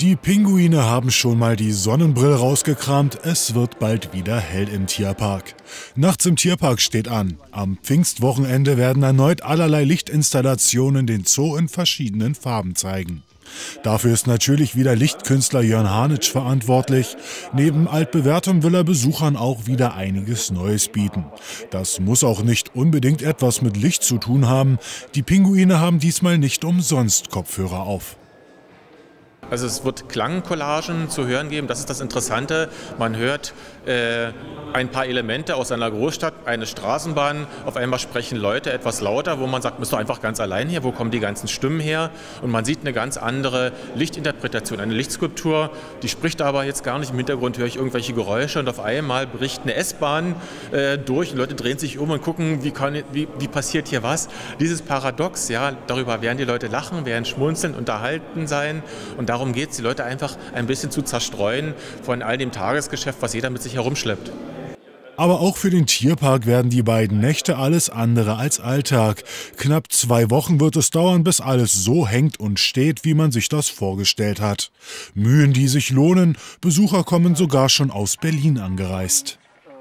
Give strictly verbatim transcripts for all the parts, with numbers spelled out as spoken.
Die Pinguine haben schon mal die Sonnenbrille rausgekramt, es wird bald wieder hell im Tierpark. Nachts im Tierpark steht an. Am Pfingstwochenende werden erneut allerlei Lichtinstallationen den Zoo in verschiedenen Farben zeigen. Dafür ist natürlich wieder Lichtkünstler Jörn Hanitsch verantwortlich. Neben altbewährtem will er Besuchern auch wieder einiges Neues bieten. Das muss auch nicht unbedingt etwas mit Licht zu tun haben. Die Pinguine haben diesmal nicht umsonst Kopfhörer auf. Also es wird Klangcollagen zu hören geben, das ist das Interessante. Man hört äh, ein paar Elemente aus einer Großstadt, eine Straßenbahn, auf einmal sprechen Leute etwas lauter, wo man sagt, bist du einfach ganz allein hier, wo kommen die ganzen Stimmen her? Und man sieht eine ganz andere Lichtinterpretation, eine Lichtskulptur, die spricht aber jetzt gar nicht, im Hintergrund höre ich irgendwelche Geräusche und auf einmal bricht eine S-Bahn äh, durch und Leute drehen sich um und gucken, wie, kann, wie, wie passiert hier was. Dieses Paradox, ja, darüber werden die Leute lachen, werden schmunzeln, unterhalten sein und darum geht es, die Leute einfach ein bisschen zu zerstreuen von all dem Tagesgeschäft, was jeder mit sich herumschleppt. Aber auch für den Tierpark werden die beiden Nächte alles andere als Alltag. Knapp zwei Wochen wird es dauern, bis alles so hängt und steht, wie man sich das vorgestellt hat. Mühen, die sich lohnen. Besucher kommen sogar schon aus Berlin angereist.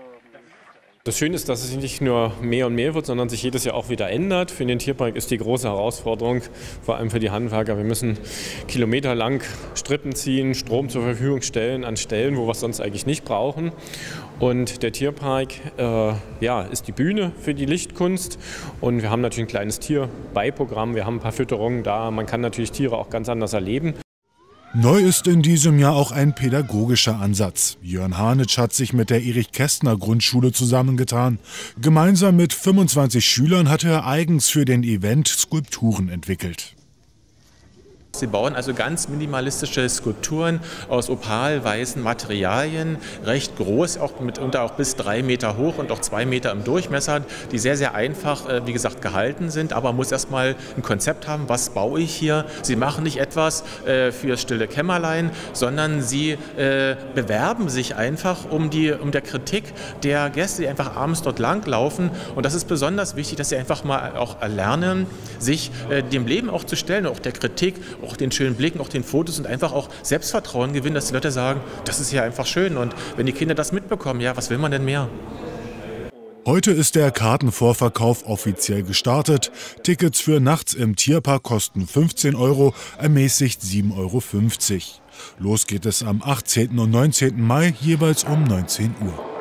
Das Schöne ist, dass es nicht nur mehr und mehr wird, sondern sich jedes Jahr auch wieder ändert. Für den Tierpark ist die große Herausforderung, vor allem für die Handwerker, wir müssen kilometerlang Strippen ziehen, Strom zur Verfügung stellen an Stellen, wo wir es sonst eigentlich nicht brauchen. Und der Tierpark äh, ja, ist die Bühne für die Lichtkunst und wir haben natürlich ein kleines Tierbeiprogramm, wir haben ein paar Fütterungen da, man kann natürlich Tiere auch ganz anders erleben. Neu ist in diesem Jahr auch ein pädagogischer Ansatz. Jörn Hanitsch hat sich mit der Erich-Kästner-Grundschule zusammengetan. Gemeinsam mit fünfundzwanzig Schülern hatte er eigens für den Event Skulpturen entwickelt. Sie bauen also ganz minimalistische Skulpturen aus opalweißen Materialien, recht groß, auch mitunter auch bis drei Meter hoch und auch zwei Meter im Durchmesser, die sehr, sehr einfach, wie gesagt, gehalten sind. Aber man muss erstmal ein Konzept haben, was baue ich hier. Sie machen nicht etwas äh, für stille Kämmerlein, sondern sie äh, bewerben sich einfach um, die, um der Kritik der Gäste, die einfach abends dort langlaufen. Und das ist besonders wichtig, dass sie einfach mal auch lernen, sich äh, dem Leben auch zu stellen, auch der Kritik, auch den schönen Blicken, auch den Fotos und einfach auch Selbstvertrauen gewinnen, dass die Leute sagen, das ist ja einfach schön und wenn die Kinder das mitbekommen, ja, was will man denn mehr? Heute ist der Kartenvorverkauf offiziell gestartet. Tickets für nachts im Tierpark kosten fünfzehn Euro, ermäßigt sieben Euro fünfzig. Los geht es am achtzehnten und neunzehnten Mai jeweils um neunzehn Uhr.